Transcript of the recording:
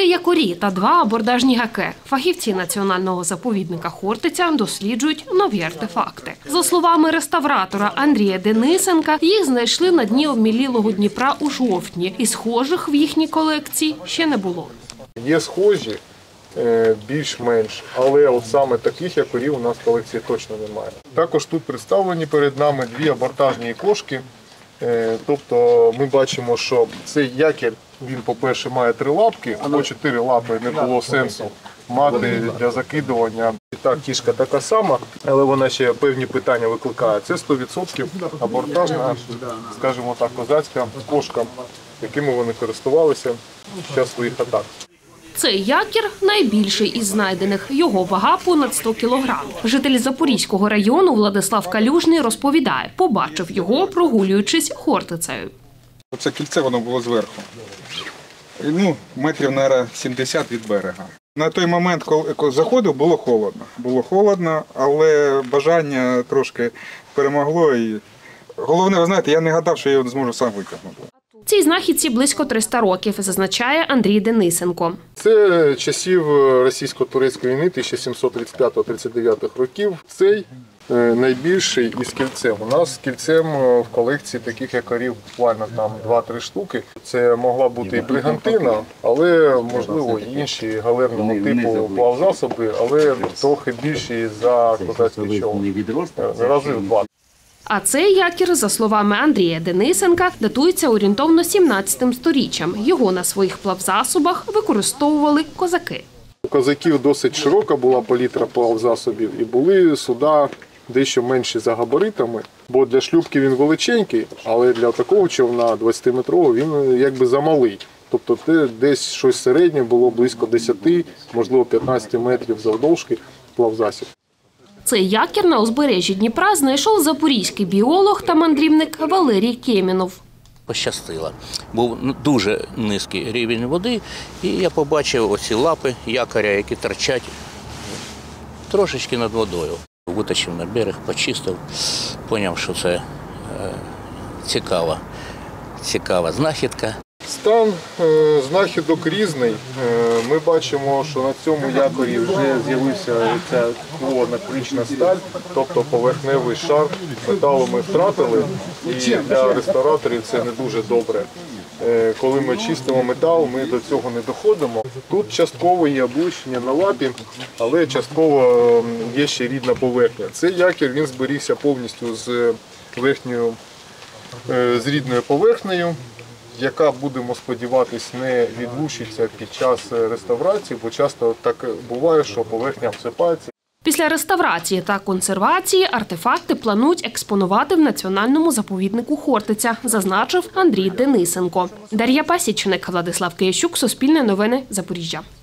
якорі та 2 абордажні гаки. Фахівці національного заповідника Хортиця досліджують нові артефакти. За словами реставратора Андрія Денисенка, їх знайшли на дні обмілілого Дніпра у жовтні. І схожих в їхній колекції ще не було. Є схожі, більш-менш, але от саме таких якорів у нас в колекції точно немає. Також тут представлені перед нами 2 абордажні кошки. Тобто ми бачимо, що цей якір, він, по-перше, має 3 лапки, або 4 лапи не було сенсу мати для закидування. І так, кішка така сама, але вона ще певні питання викликає. Це 100% абордажна, скажімо так, козацька кошка, якими вони користувалися під час своїх атак. Цей якір – найбільший із знайдених. Його вага – понад 100 кілограм. Житель Запорізького району Владислав Калюжний розповідає, побачив його, прогулюючись Хортицею. Це кільце, воно було зверху. Метрів, мабуть, 70 від берега. На той момент, коли заходив, було холодно. Було холодно, але бажання трошки перемогло. І головне, ви знаєте, я не гадав, що я його не зможу сам витягнути. Цій знахідці близько 300 років, зазначає Андрій Денисенко. Це часів російсько-турецької війни 1735-39 років. Цей найбільший із кільцем. У нас з кільцем в колекції таких якорів буквально там 2-3 штуки. Це могла бути і бригантина, але, можливо, інші галерного типу плавзасоби, але трохи більші за козацький човен. Рази в 2. А цей якір, за словами Андрія Денисенка, датується орієнтовно 17 сторіччям. Його на своїх плавзасобах використовували козаки. У козаків досить широка була палітра плавзасобів і були суда дещо менші за габаритами, бо для шлюпки він величенький, але для такого човна 20-метрового він якби замалий. Тобто десь щось середнє було близько 10, можливо 15 метрів завдовжки плавзасіб. Цей якір на узбережжі Дніпра знайшов запорізький біолог та мандрівник Валерій Кемінов. Пощастило. Був дуже низький рівень води, і я побачив оці лапи якоря, які торчать трошечки над водою. Витащив на берег, почистив, зрозумів, що це цікава знахідка. Стан знахідок різний. Ми бачимо, що на цьому якорі вже з'явився ця накрична сталь, тобто поверхневий шар металу ми втратили, і для реставраторів це не дуже добре. Коли ми чистимо метал, ми до цього не доходимо. Тут частково є облущення на лапі, але частково є ще рідна поверхня. Цей якір, він зберігся повністю з рідною поверхнею, яка, будемо сподіватись, не відлучиться під час реставрації, бо часто так буває, що поверхня обсипається. Після реставрації та консервації артефакти планують експонувати в національному заповіднику Хортиця, зазначив Андрій Денисенко. Дар'я Пасічник, Владислав Киящук, Суспільне новини, Запоріжжя.